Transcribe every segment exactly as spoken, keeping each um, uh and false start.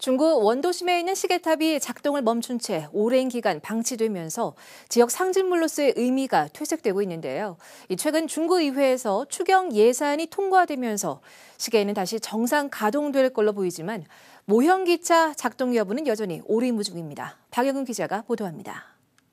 중국 원도심에 있는 시계탑이 작동을 멈춘 채 오랜 기간 방치되면서 지역 상징물로서의 의미가 퇴색되고 있는데요. 최근 중국 의회에서 추경 예산이 통과되면서 시계는 다시 정상 가동될 걸로 보이지만 모형기차 작동 여부는 여전히 오리무중입니다. 박영은 기자가 보도합니다.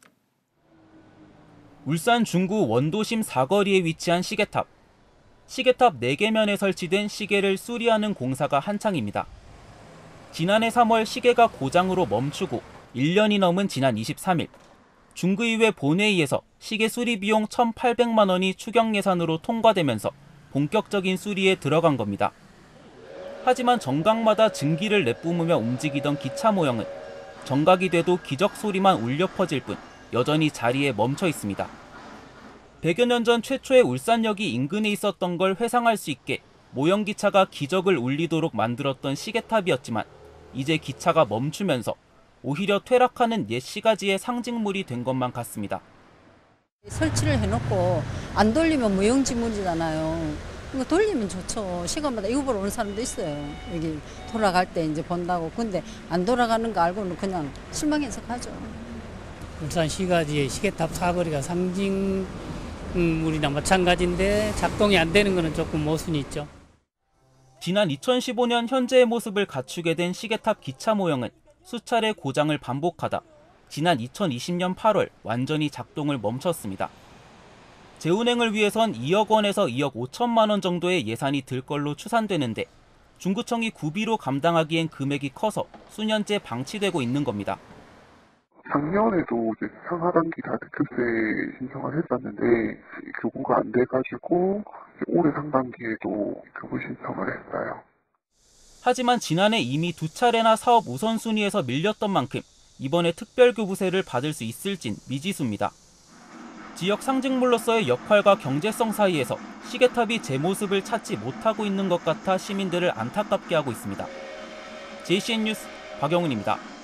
울산 중구 원도심 사거리에 위치한 시계탑. 시계탑 네 개면에 설치된 시계를 수리하는 공사가 한창입니다. 지난해 삼월 시계가 고장으로 멈추고 일 년이 넘은 지난 이십삼 일, 중구의회 본회의에서 시계 수리 비용 천팔백만 원이 추경 예산으로 통과되면서 본격적인 수리에 들어간 겁니다. 하지만 정각마다 증기를 내뿜으며 움직이던 기차 모형은 정각이 돼도 기적 소리만 울려 퍼질 뿐 여전히 자리에 멈춰 있습니다. 백여 년 전 최초의 울산역이 인근에 있었던 걸 회상할 수 있게 모형기차가 기적을 울리도록 만들었던 시계탑이었지만 이제 기차가 멈추면서 오히려 퇴락하는 옛 시가지의 상징물이 된 것만 같습니다. 설치를 해놓고 안 돌리면 무용지물이잖아요. 이거 돌리면 좋죠. 시간마다 이거 보러 오는 사람도 있어요. 여기 돌아갈 때 이제 본다고. 근데 안 돌아가는 거 알고는 그냥 실망해서 가죠. 울산 시가지의 시계탑 사거리가 상징물이나 마찬가지인데 작동이 안 되는 거는 조금 모순이 있죠. 지난 이천십오 년 현재의 모습을 갖추게 된 시계탑 기차 모형은 수차례 고장을 반복하다 지난 이천이십 년 팔월 완전히 작동을 멈췄습니다. 재운행을 위해선 이억 원에서 이억 오천만 원 정도의 예산이 들 걸로 추산되는데 중구청이 구비로 감당하기엔 금액이 커서 수년째 방치되고 있는 겁니다. 작년에도 이제 상하반기 다특급세 신청을 했었는데 교부가 안 돼가지고 올해 상반기에도 교부 신청을 했어요. 하지만 지난해 이미 두 차례나 사업 우선순위에서 밀렸던 만큼 이번에 특별교부세를 받을 수 있을진 미지수입니다. 지역 상징물로서의 역할과 경제성 사이에서 시계탑이 제 모습을 찾지 못하고 있는 것 같아 시민들을 안타깝게 하고 있습니다. 제이씨엔 뉴스 박영훈입니다.